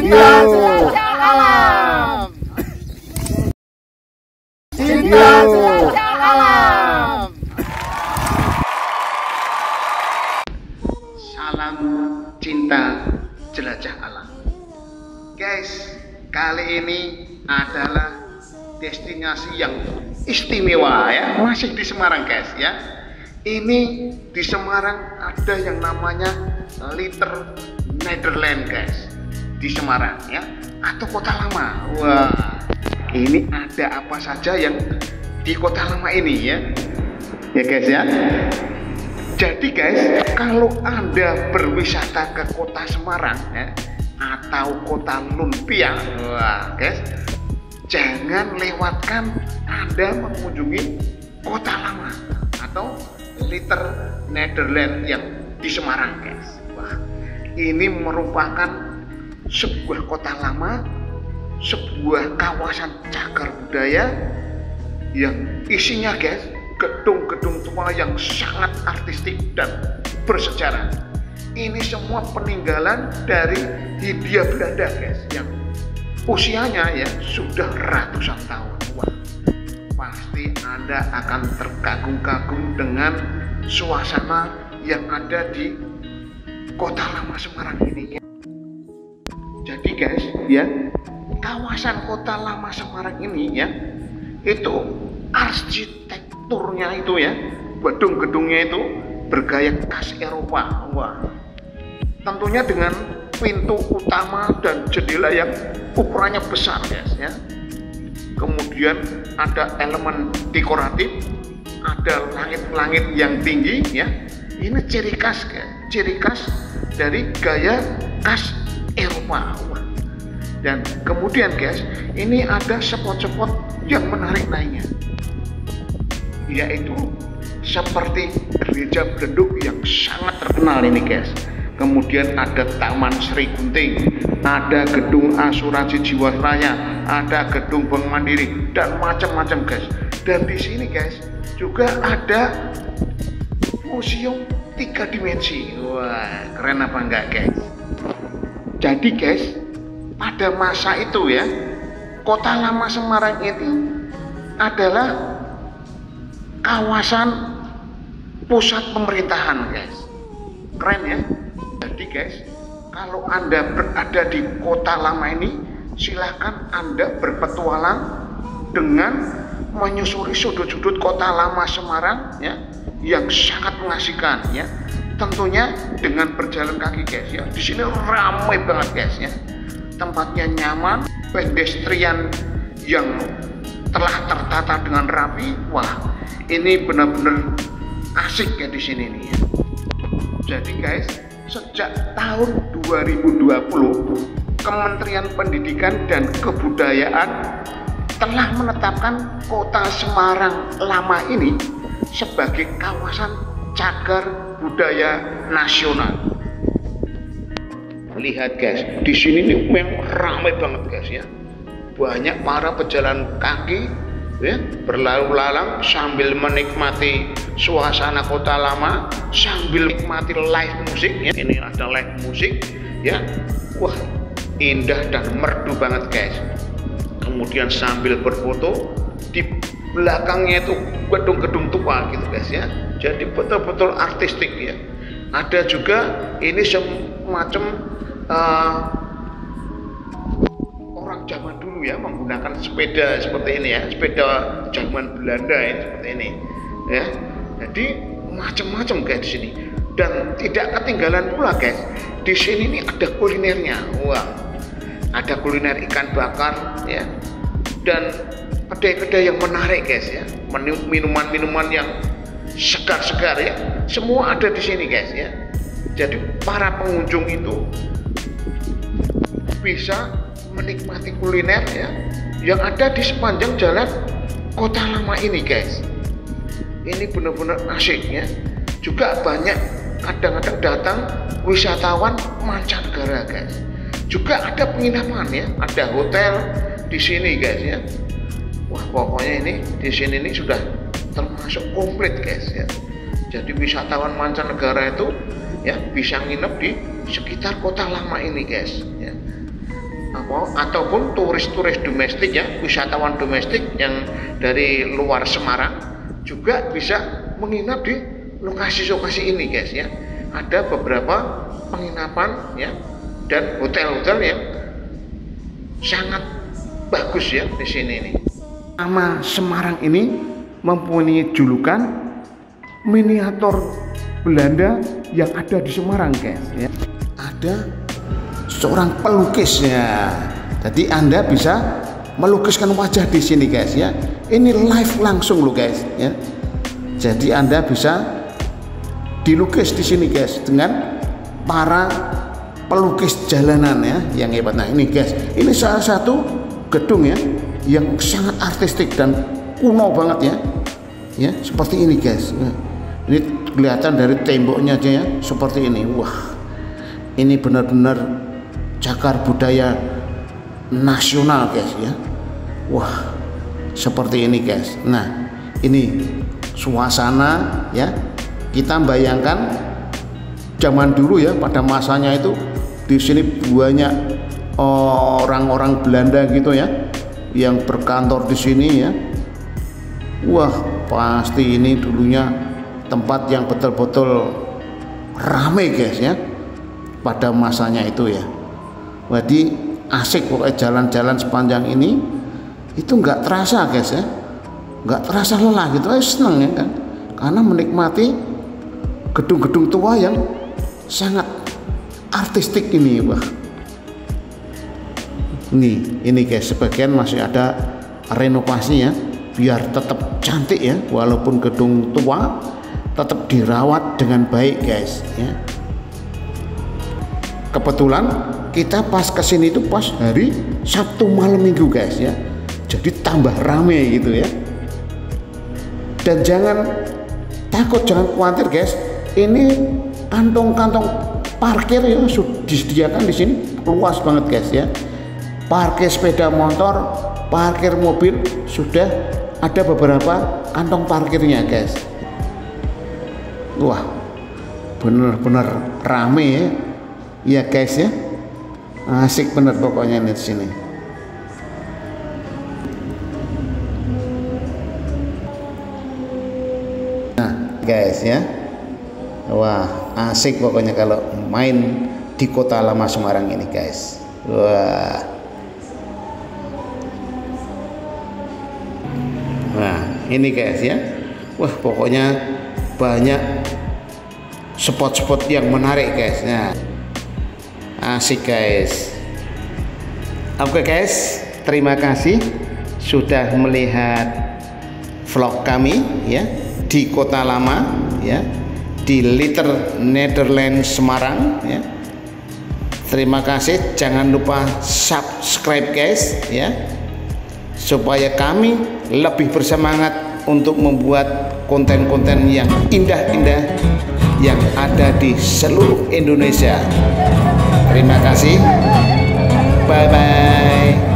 Cinta Sejarah Alam. Cinta Sejarah Alam. Salam cinta jelajah alam. Guys, kali ini adalah destinasi yang istimewa ya, masih di Semarang guys ya. Ini di Semarang ada yang namanya Little Nederland guys, di Semarang ya, atau kota lama. Wah, ini ada apa saja yang di kota lama ini ya, ya guys ya. Jadi guys, kalau Anda berwisata ke kota Semarang ya, atau kota Lumpia, wah guys, jangan lewatkan Anda mengunjungi kota lama atau Little Nederland yang di Semarang guys. Wah, ini merupakan sebuah kota lama, sebuah kawasan cagar budaya yang isinya guys gedung-gedung tua yang sangat artistik dan bersejarah. Ini semua peninggalan dari Hindia Belanda guys, yang usianya ya sudah ratusan tahun. Wah, pasti Anda akan terkagum-kagum dengan suasana yang ada di kota lama Semarang ini. Jadi guys ya, kawasan kota lama Semarang ini ya, itu arsitekturnya itu ya, gedung-gedungnya itu bergaya khas Eropa. Wah, tentunya dengan pintu utama dan jendela yang ukurannya besar guys ya. Kemudian ada elemen dekoratif, ada langit-langit yang tinggi ya. Ini ciri khas dari gaya khas Eropa. Wah. Dan kemudian guys, ini ada spot-spot yang menarik lainnya, yaitu seperti gereja Belenduk yang sangat terkenal ini guys. Kemudian ada Taman Sri Gunting, ada gedung asuransi Jiwasraya, ada gedung Bank Mandiri dan macam-macam guys. Dan di sini guys juga ada museum 3 dimensi. Wah, keren apa enggak guys? Jadi guys, pada masa itu ya, kota lama Semarang ini adalah kawasan pusat pemerintahan guys. Keren ya. Jadi guys, kalau Anda berada di kota lama ini, silahkan Anda berpetualang dengan menyusuri sudut-sudut kota lama Semarang ya, yang sangat mengasihkan ya. Tentunya dengan berjalan kaki guys ya. Di sini ramai banget guys ya. Tempatnya nyaman, pedestrian yang telah tertata dengan rapi. Wah, ini benar-benar asik ya di sini nih ya. Jadi guys, sejak tahun 2020 Kementerian Pendidikan dan Kebudayaan telah menetapkan kota Semarang Lama ini sebagai kawasan cagar budaya nasional. Lihat guys, di sini nih memang ramai banget guys ya. Banyak para pejalan kaki ya, berlalu lalang sambil menikmati suasana kota lama, sambil menikmati live musik ya. Ini ada live musik ya. Wah, indah dan merdu banget guys. Kemudian sambil berfoto, di belakangnya itu gedung-gedung tua gitu guys ya. Jadi betul-betul artistik ya. Ada juga ini semacam orang zaman dulu ya, menggunakan sepeda seperti ini ya, sepeda zaman Belanda ini seperti ini ya. Jadi macam-macam guys di sini. Dan tidak ketinggalan pula guys, di sini nih ada kulinernya. Wah, ada kuliner ikan bakar ya, dan kedai-kedai yang menarik guys ya, minuman-minuman yang segar-segar ya, semua ada di sini guys ya. Jadi para pengunjung itu bisa menikmati kuliner ya yang ada di sepanjang jalan kota lama ini guys. Ini benar-benar asik ya. Juga banyak kadang-kadang datang wisatawan mancanegara guys. Juga ada penginapan ya, ada hotel di sini guys ya. Wah, pokoknya ini di sini ini sudah termasuk komplit guys ya. Jadi wisatawan mancanegara itu ya bisa nginep di sekitar kota lama ini guys ya. ataupun turis-turis domestik ya, wisatawan domestik yang dari luar Semarang juga bisa menginap di lokasi-lokasi ini guys ya. Ada beberapa penginapan ya dan hotel-hotel yang sangat bagus ya di sini nih. Nama Semarang ini mempunyai julukan miniatur Belanda yang ada di Semarang guys ya. Ada seorang pelukisnya. Jadi Anda bisa melukiskan wajah di sini guys ya. Ini live langsung loh guys ya. Jadi Anda bisa dilukis di sini guys dengan para pelukis jalanan ya yang hebat. Nah ini guys, ini salah satu gedung ya yang sangat artistik dan kuno banget ya. Ya, seperti ini guys. Ini kelihatan dari temboknya aja ya, seperti ini. Wah. Ini benar-benar cagar budaya nasional guys ya. Wah, seperti ini guys. Nah, ini suasana ya. Kita bayangkan zaman dulu ya, pada masanya itu di sini banyak orang-orang Belanda gitu ya yang berkantor di sini ya. Wah, pasti ini dulunya tempat yang betul-betul ramai guys ya pada masanya itu ya. Jadi asik pokoknya jalan-jalan sepanjang ini itu nggak terasa guys ya, nggak terasa lelah gitu, seneng ya kan, karena menikmati gedung-gedung tua yang sangat artistik ini. Wah, ini guys, sebagian masih ada renovasi ya biar tetap cantik ya, walaupun gedung tua tetap dirawat dengan baik guys ya. Kebetulan kita pas kesini itu pas hari Sabtu malam minggu guys ya, jadi tambah rame gitu ya. Dan jangan takut, jangan khawatir guys, ini kantong-kantong parkir ya sudah disediakan di sini luas banget guys ya. Parkir sepeda motor, parkir mobil, sudah ada beberapa kantong parkirnya guys. Wah, bener-bener rame ya. Ya guys ya, asik bener pokoknya di sini. Nah guys ya, wah asik pokoknya kalau main di Kota Lama Semarang ini guys. Wah, nah ini guys ya, wah pokoknya banyak spot-spot yang menarik guys. Nah, asik guys. Oke guys, terima kasih sudah melihat vlog kami ya di Kota Lama ya, di Little Netherlands Semarang ya. Terima kasih, jangan lupa subscribe guys ya, supaya kami lebih bersemangat untuk membuat konten-konten yang indah-indah yang ada di seluruh Indonesia. Terima kasih, bye bye.